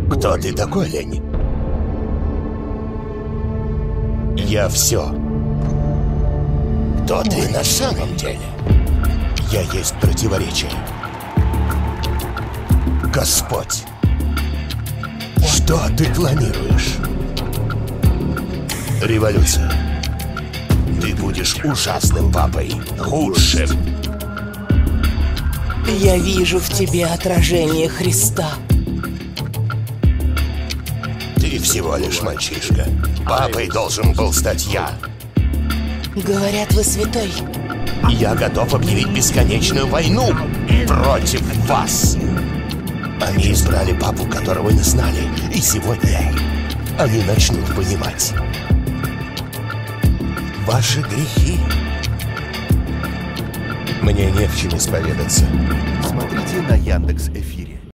Кто ты такой, Лень? Я все. Кто ты на самом деле? Я есть противоречие. Господь, что ты планируешь? Революция. Ты будешь ужасным папой, худшим. Я вижу в тебе отражение Христа. Ты всего лишь мальчишка. Папой должен был стать я. Говорят, вы святой. Я готов объявить бесконечную войну против вас. Они избрали папу, которого не знали. И сегодня они начнут понимать ваши грехи. Мне не в чем исповедаться. Смотрите на Яндекс.Эфире.